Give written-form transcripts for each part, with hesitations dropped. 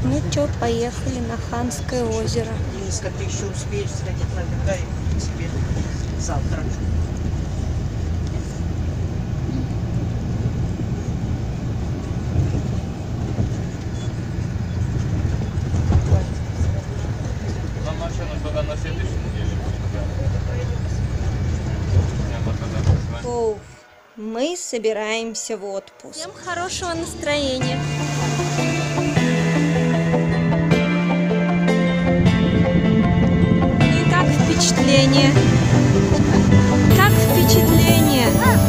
Ну чё, поехали на Ханское озеро. Если ты еще успеешь сходить на берега и себе завтра. На следующей неделе. Оу, мы собираемся в отпуск. Всем хорошего настроения. И как впечатление? Как впечатление?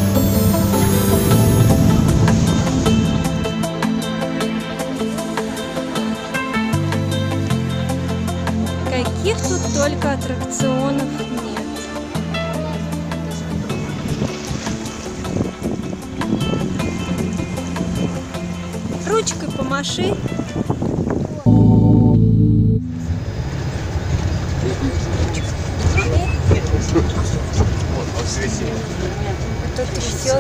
Каких тут только аттракционов нет. Ручкой помаши. Кто трясет,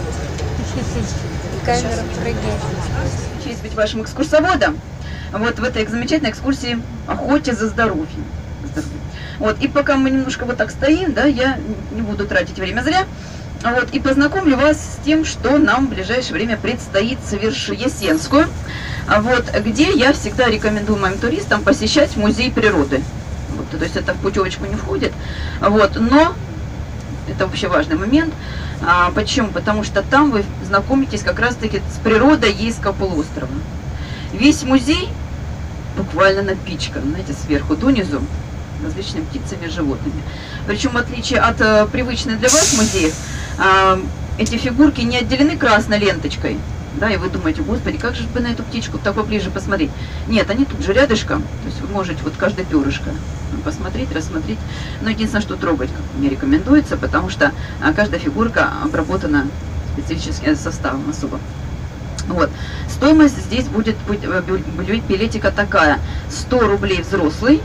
камера прыгает. Честь быть вашим экскурсоводом вот в этой замечательной экскурсии «Охоте за здоровьем». Вот, и пока мы немножко вот так стоим, да, я не буду тратить время зря, вот, и познакомлю вас с тем, что нам в ближайшее время предстоит совершить. Есенскую, вот, где я всегда рекомендую моим туристам посещать музей природы. Вот, то есть это в путевочку не входит, вот, но это вообще важный момент. Почему? Потому что там вы знакомитесь как раз-таки с природой Ейского полуострова. Весь музей буквально напичкан, знаете, сверху донизу различными птицами и животными. Причем, в отличие от привычных для вас музеев, эти фигурки не отделены красной ленточкой. Да, и вы думаете, господи, как же бы на эту птичку так поближе посмотреть? Нет, они тут же рядышком, то есть вы можете вот каждое перышко посмотреть, рассмотреть. Но единственное, что трогать не рекомендуется, потому что каждая фигурка обработана специфическим составом особо. Вот. Стоимость здесь будет билетика такая: 100 рублей взрослый,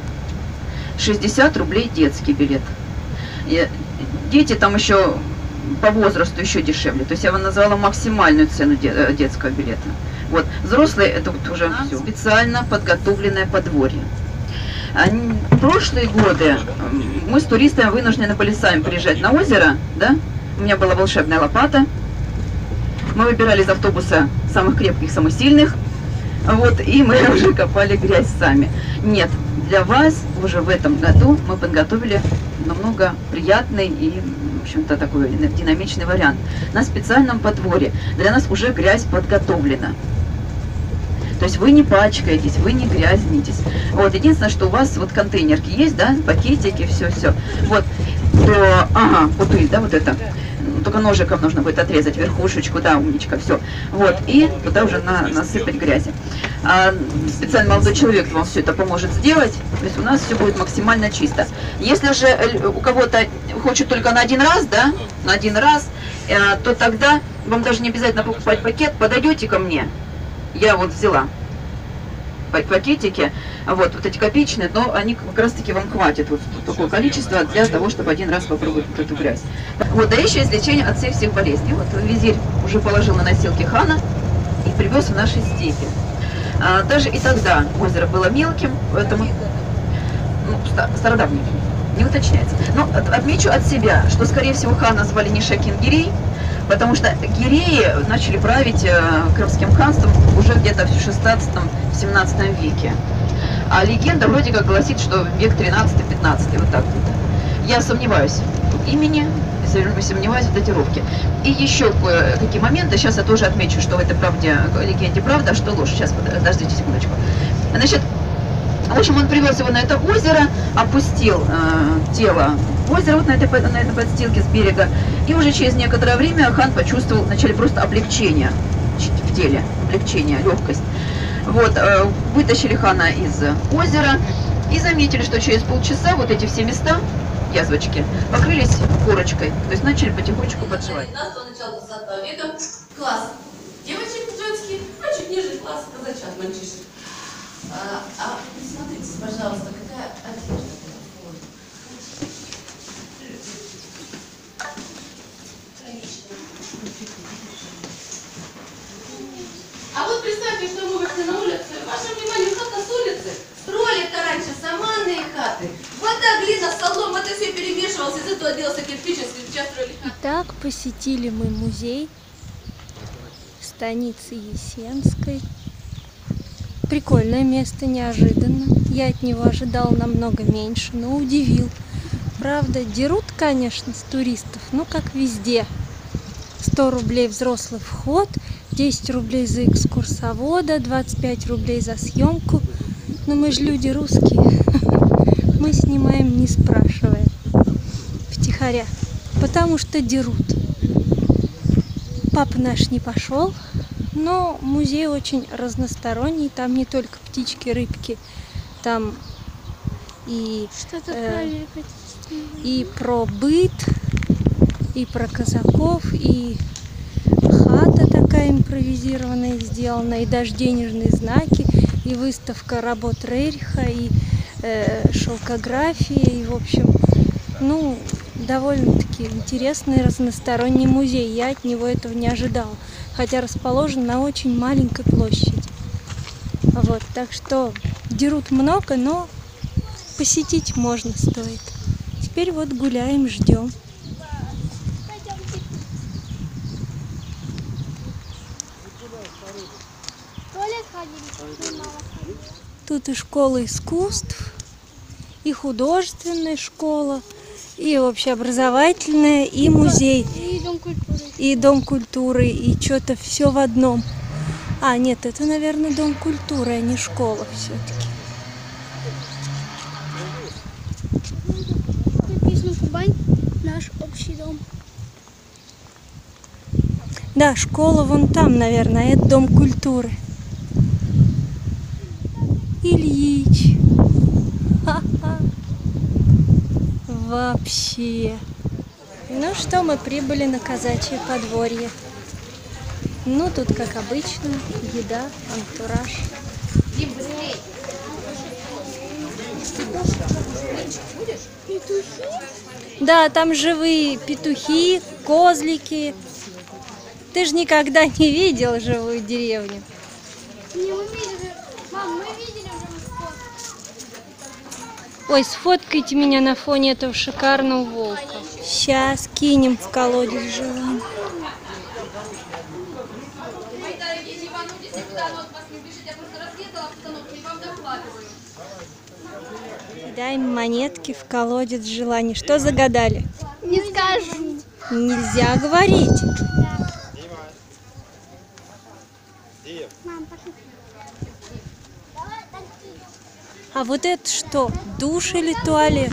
60 рублей детский билет. И дети там еще по возрасту еще дешевле. То есть я вам назвала максимальную цену детского билета. Вот. Взрослые — это вот уже все. Специально подготовленное подворье. В прошлые годы мы с туристами вынуждены были сами приезжать на озеро, да? У меня была волшебная лопата. Мы выбирали из автобуса самых крепких, самых сильных. Вот, и мы уже копали грязь сами. Нет, для вас уже в этом году мы подготовили намного приятный и, в общем-то, такой динамичный вариант. На специальном подворье для нас уже грязь подготовлена. То есть вы не пачкаетесь, вы не грязнитесь. Вот, единственное, что у вас вот контейнерки есть, да, пакетики, все-все. Вот, то, ага, бутыль, да, вот это. Только ножиком нужно будет отрезать верхушечку, да, умничка, все. Вот, и туда уже насыпать грязи. Специально молодой человек вам все это поможет сделать, то есть у нас все будет максимально чисто. Если же у кого-то хочет только на один раз, да, на один раз, то тогда вам даже не обязательно покупать пакет, подойдете ко мне. Я вот взяла пакетики, вот эти копеечные, но они как раз таки вам хватит вот такое количество для того, чтобы один раз попробовать вот эту грязь. Вот, да еще есть лечение от всех болезней. Вот визирь уже положил на носилки хана и привез в наши степи. Даже и тогда озеро было мелким, поэтому стародавним, не уточняется. Но отмечу от себя, что, скорее всего, хана звали не Шакин-Гирей, потому что гиреи начали править Крымским ханством уже где-то в 16-17 веке. А легенда вроде как гласит, что век 13-15, вот так вот. Я сомневаюсь в имени, сомневаюсь в датировке. И еще какие моменты, сейчас я тоже отмечу, что в этой легенде правда, а что ложь. Сейчас, подождите секундочку. Значит, в общем, он привез его на это озеро, опустил тело в озеро вот на этой подстилке с берега, и уже через некоторое время хан почувствовал вначале просто облегчение в теле, облегчение, легкость. Вот, вытащили хана из озера и заметили, что через полчаса вот эти все места, язвочки, покрылись корочкой, то есть начали потихонечку подживать. 19-го, начала 20 века класс девочек женский, а чуть ниже класс казачат, мальчишек. Смотрите, пожалуйста, какая одежда была. А вот представьте, что мы вышли на улицу, ваше внимание, хата с улицы, куда делся кирпич, если сейчас строили? Итак, посетили мы музей станицы Есенской. Прикольное место, неожиданно. Я от него ожидала намного меньше, но удивил. Правда, дерут, конечно, с туристов, но как везде. 100 рублей взрослый вход, 10 рублей за экскурсовода, 25 рублей за съемку. Но мы же люди русские. Мы снимаем, не спрашивая. Втихаря. Потому что дерут. Папа наш не пошел, но музей очень разносторонний. Там не только птички, рыбки, там и про быт, и про казаков, и хата такая импровизированная сделана, и даже денежные знаки, и выставка работ Рерриха, и шелкография, и в общем, ну, довольно-таки интересный разносторонний музей. Я от него этого не ожидала, хотя расположен на очень маленькой площади. Вот, так что дерут много, но посетить можно стоит. Теперь вот гуляем, ждем. Тут и школа искусств, и художественная школа, и общеобразовательная, и музей, и дом культуры, и что-то все в одном. А, нет, это, наверное, дом культуры, а не школа все-таки. Написано Кубань, наш общий дом. Да, школа вон там, наверное, а это дом культуры. Ильич. Ха-ха. Вообще. Ну что, мы прибыли на казачье подворье. Ну, тут, как обычно, еда, антураж. Да, там живые петухи, козлики. Ты же никогда не видел живую деревню. Не, мы видели. Мам, мы видели уже фото. Ой, сфоткайте меня на фоне этого шикарного волка. Сейчас кинем в колодец желаний. Мои дорогие, не волнуйтесь, никуда нос вас не бежит, я просто разведала обстановку и вам докладываю. Кидаем монетки в колодец желаний. Что загадали? Не скажу. Нельзя говорить. Мам, пошли. А вот это что? Душ или туалет?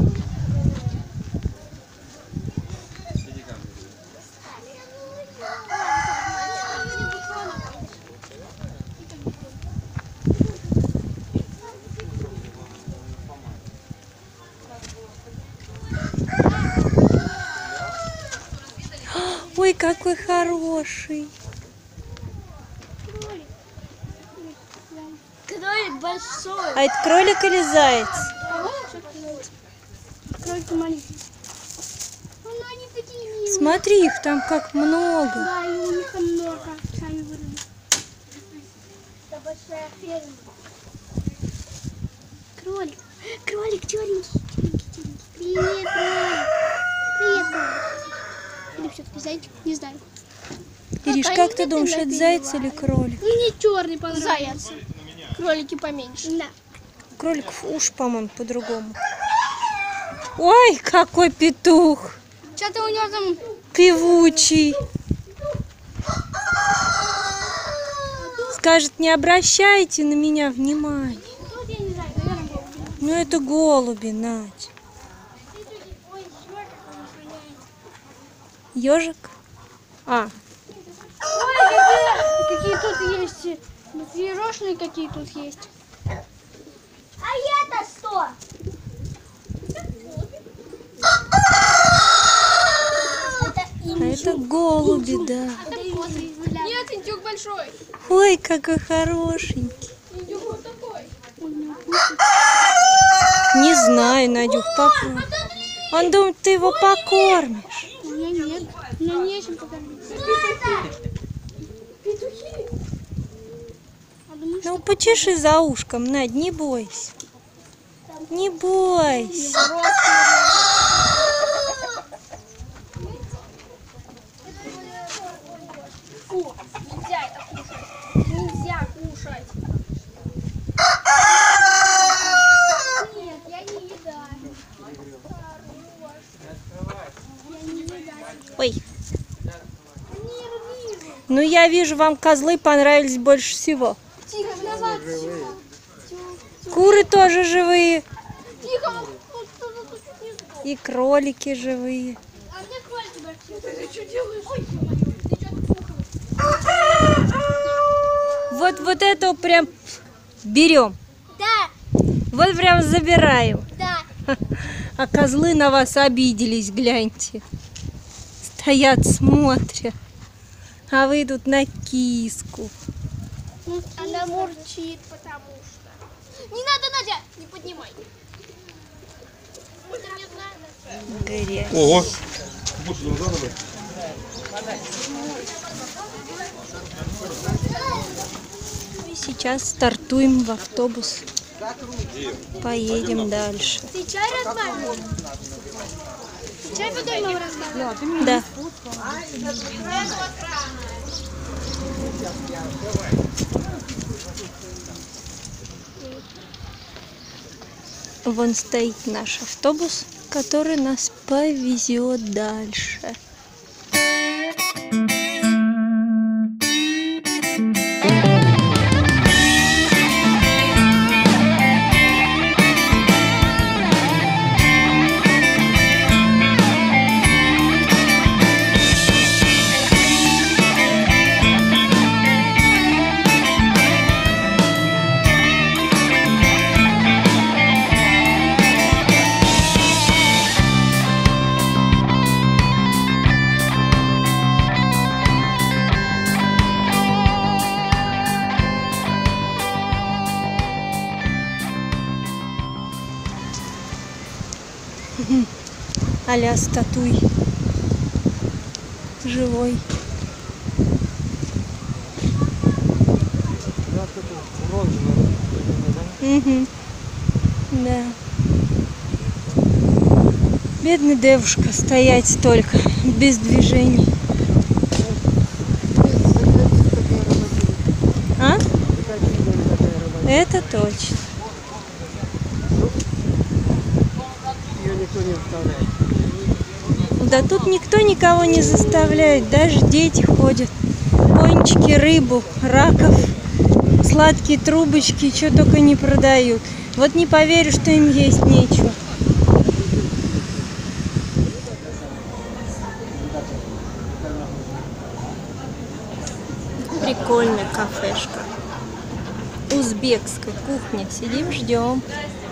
Ой, какой хороший. Кролик большой. А это кролик или заяц? Кролики маленькие. Ну, они такие милые. Смотри, их там как много. Да, и у них там много. Сами выросли. Это большая ферма. Кролик. Кролик черненький. Привет, кролик. Привет, кролик. Или все-таки зайчик? Не знаю. Ириш, как ты думаешь, это заяц или кролик? Мне черный понравился. Заяц. Кролики поменьше. Да. Кроликов уж, по-моему, по-другому. Ой, какой петух! Что-то у него там... Певучий. Скажет, не обращайте на меня внимания. Тут я не знаю, наверное, голуби. Ну это голуби, Надь. Ой, Ежик? А, ой, какие тут есть. Пирожные какие тут есть. А это что? а это голуби, да. Нет, индюк большой. Ой, какой хорошенький. Индюк вот такой. Не знаю, Надюх, попробуй. Он думает, ты его покормишь. У меня нет. Мне нечем покормить. Петухи. Ну, почеши за ушком, Надь, не бойся. Не бойся. Ну, я вижу, вам козлы понравились больше всего. Тихо, давай. Куры тоже живые. Тихо, вот кто-то тут чуть не сдох. И кролики живые. А мне кролики большие. Ты что делаешь? Ой, ё-моё, ты что фукаешь? Вот это прям берем. Да, Вот прям забираем. да. А козлы на вас обиделись, гляньте. Стоят, смотрят. А вы тут на киску. Она мурчит, потому что... Не надо, Надя, не поднимай. Это не надо. Грязь. Ого! Больше не надо. И сейчас стартуем в автобус. Поедем дальше. Ты чай разбавил? Ты чай водой мама разбавила? Да. Вон стоит наш автобус, который нас повезет дальше. А-ля статуй живой. Угу. Да. Бедная девушка, стоять только, без движений. А? Это точно. Ее никто не оставляет. Да тут никто никого не заставляет, даже дети ходят. Пончики, рыбу, раков, сладкие трубочки, что только не продают. Вот не поверю, что им есть нечего. Прикольная кафешка. Узбекская кухня. Сидим, ждем.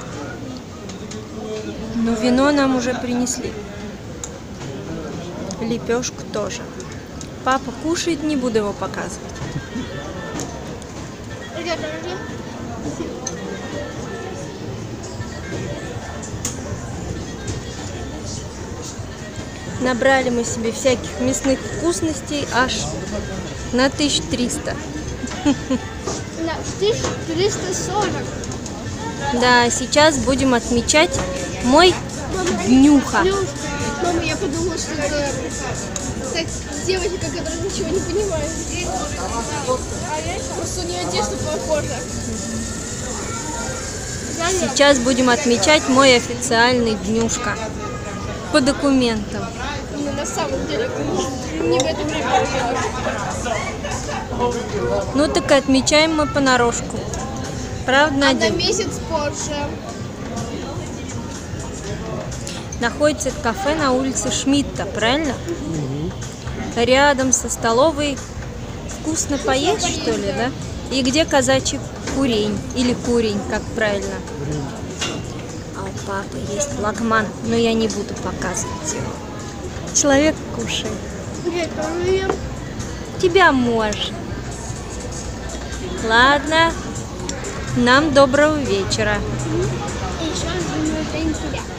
Но вино нам уже принесли. Лепешку тоже. Папа кушает, не буду его показывать. Набрали мы себе всяких мясных вкусностей аж на 1300. На 1340. Да, сейчас будем отмечать мой днюха. Мама, я подумала, что это так, девочка, которая ничего не понимает. Просто у нее одежда похожа. Сейчас будем отмечать мой официальный днюшка. По документам. Ну, на самом деле, не в это время делать. Ну так и отмечаем мы понарошку. Правда, На Надя? месяц позже. Находится это кафе на улице Шмидта, правильно? Рядом со столовой. Вкусно поесть, что ли, да? И где казачий курень, или курень, как правильно. А у папы есть лагман, но я не буду показывать его. Человек кушает. Я тоже ем. Тебя можно. Ладно. Нам доброго вечера. И еще один день тебя.